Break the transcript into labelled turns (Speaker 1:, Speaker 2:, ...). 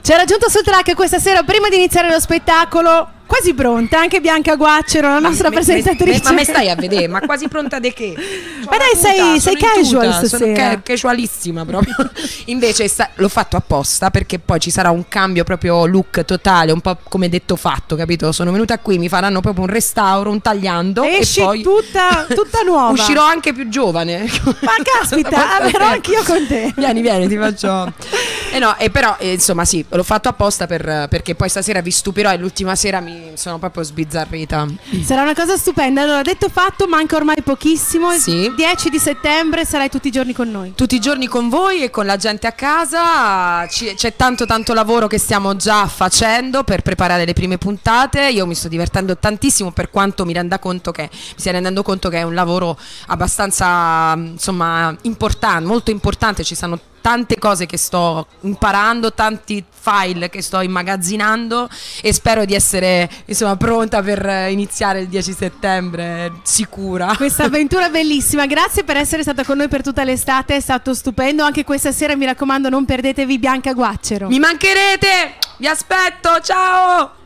Speaker 1: C'è raggiunto sul track questa sera prima di iniziare lo spettacolo. Quasi pronta, anche Bianca Guaccero, la nostra presentatrice.
Speaker 2: Ma me stai a vedere, ma quasi pronta di che?
Speaker 1: Ma dai, sei casual stasera.
Speaker 2: Sono casualissima proprio. Invece l'ho fatto apposta perché poi ci sarà un cambio proprio look totale, un po' come detto fatto, capito? Sono venuta qui, mi faranno proprio un restauro, un tagliando
Speaker 1: esci
Speaker 2: e poi
Speaker 1: tutta nuova.
Speaker 2: Uscirò anche più giovane.
Speaker 1: Ma caspita, però anch'io con te.
Speaker 2: Vieni, ti faccio. Però insomma sì, l'ho fatto apposta perché poi stasera vi stupirò e l'ultima sera mi sono proprio sbizzarrita.
Speaker 1: Sarà una cosa stupenda. Allora, detto fatto, manca ormai pochissimo.
Speaker 2: Sì.
Speaker 1: 10 di settembre sarai tutti i giorni con noi.
Speaker 2: Tutti i giorni con voi e con la gente a casa. C'è tanto lavoro che stiamo già facendo per preparare le prime puntate. Io mi sto divertendo tantissimo, per quanto mi stia rendendo conto che è un lavoro abbastanza insomma importante, molto importante. Ci sono tante cose che sto imparando, tanti file che sto immagazzinando e spero di essere insomma pronta per iniziare il 10 settembre, sicura.
Speaker 1: Questa avventura bellissima, grazie per essere stata con noi per tutta l'estate, è stato stupendo. Anche questa sera mi raccomando non perdetevi Bianca Guaccero.
Speaker 2: Mi mancherete, vi aspetto, ciao!